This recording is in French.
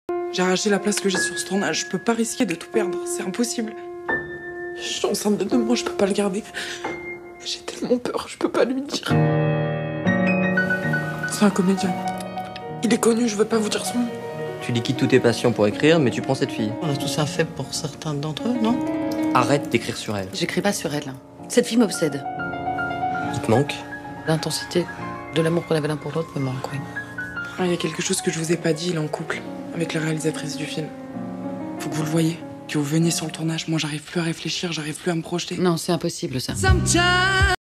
J'ai arraché la place que j'ai sur ce tournage. Je peux pas risquer de tout perdre. C'est impossible. Je suis enceinte de 2 mois, je peux pas le garder. J'ai tellement peur, je peux pas lui dire. C'est un comédien. Il est connu, je veux pas vous dire son nom. Tu liquides tous tes passions pour écrire, mais tu prends cette fille. On a tout ça fait pour certains d'entre eux, non? Arrête d'écrire sur elle. J'écris pas sur elle. Cette fille m'obsède. Il te manque? L'intensité de l'amour qu'on avait l'un pour l'autre me manque, oui. Ah, il y a quelque chose que je vous ai pas dit, il est en couple avec la réalisatrice du film. Faut que vous le voyez, que vous veniez sur le tournage. Moi, j'arrive plus à réfléchir, j'arrive plus à me projeter. Non, c'est impossible, ça.